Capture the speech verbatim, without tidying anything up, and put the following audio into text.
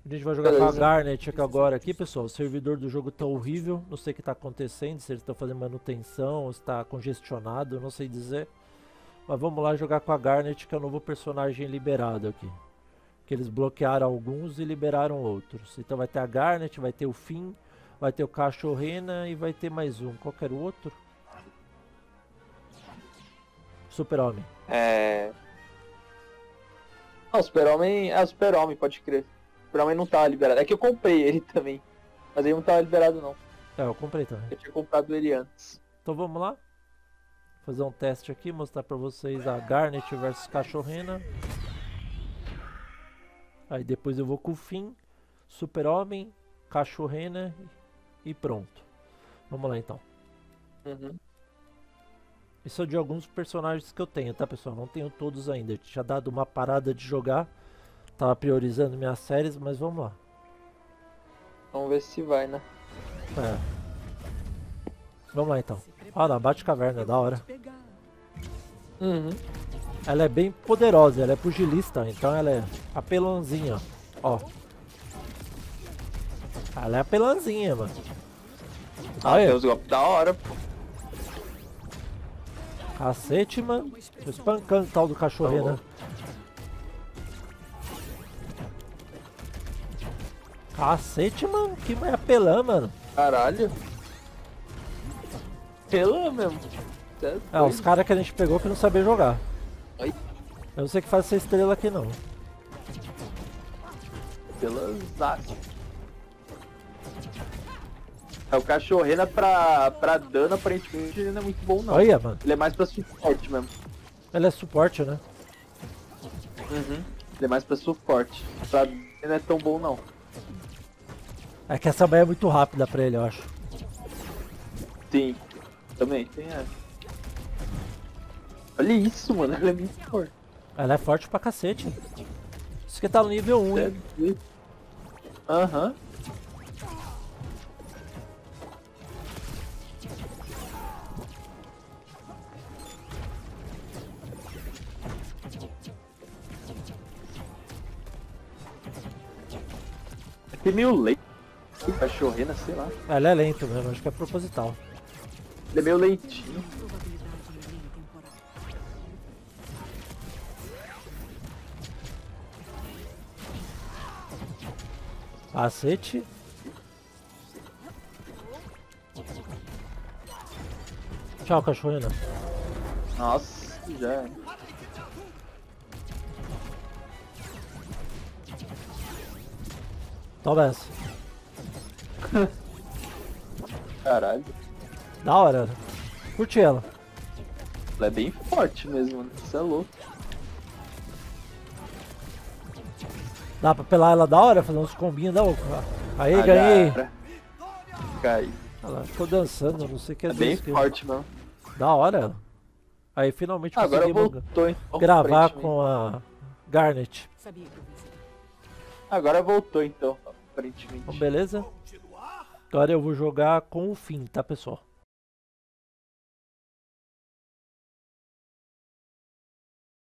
A gente vai jogar Beleza. com a Garnet aqui agora aqui, pessoal. O servidor do jogo tá horrível. Não sei o que tá acontecendo, se eles estão fazendo manutenção, se tá congestionado, eu não sei dizer. Mas vamos lá jogar com a Garnet, que é o novo personagem liberado aqui. Que eles bloquearam alguns e liberaram outros. Então vai ter a Garnet, vai ter o Finn, vai ter o Cachorrena e vai ter mais um. Qual que era o outro? Super-Homem. É... Ah, o Super-Homem... É o Super-Homem, pode crer. O Super-Homem não tava liberado. É que eu comprei ele também. Mas ele não tava liberado, não. É, eu comprei também. Eu tinha comprado ele antes. Então vamos lá. Fazer um teste aqui, mostrar pra vocês a Garnet versus Cachorrena. Aí depois eu vou com o Finn, Super-Homem, Cachorrena e pronto. Vamos lá então. Uhum. Isso é de alguns personagens que eu tenho, tá pessoal? Não tenho todos ainda. Eu tinha dado uma parada de jogar. Tava priorizando minhas séries, mas vamos lá. Vamos ver se vai, né? É. Vamos lá então. Ah, não, Bate-Caverna, da hora. Uhum. Ela é bem poderosa, ela é pugilista, então ela é apelãozinha, ó. Ela é apelãozinha, mano. Ah, Olha. tem os golpes da hora, pô. Cacete, mano. Tô espancando o tal do Cachorrena. Cacete, mano. Que mulher apelã, mano. Caralho. Pelo mesmo. É, os caras que a gente pegou que não sabia jogar. Ai. Eu não sei que faz essa estrela aqui, não. Pelanzaço. É, o Cachorrena pra, pra dano, aparentemente, ele não é muito bom, não. Olha, mano. Ele é mais pra suporte mesmo. Ela é suporte, né? Uhum. Ele é mais pra suporte. Pra dano não é tão bom, não. É que essa baia é muito rápida pra ele, eu acho. Sim. Também tem essa. Olha isso, mano. Ela é muito forte. Ela é forte pra cacete. Isso que tá no nível um, hein? Aham. Tem meio leite. Cachorrena, sei lá. Ela é lenta mesmo, acho que é proposital. Ele é meio lentinho. Cacete. Tchau, Cachorrena. Nossa, já é. Toma essa. Caralho. Da hora. Curti ela. Ela é bem forte mesmo, mano. Isso é louco. Dá pra pelar ela da hora, fazer uns combinhos da hora. Aí, Ah, ganhei. já era. Cai. Olha lá, ficou dançando, não sei o que é É bem disso que- forte, mano. Da hora ela. Aí finalmente Agora conseguimos voltou, então. gravar aparentemente. com a Garnet. Agora voltou, então. Aparentemente. Então, beleza? Agora eu vou jogar com o Finn, tá pessoal?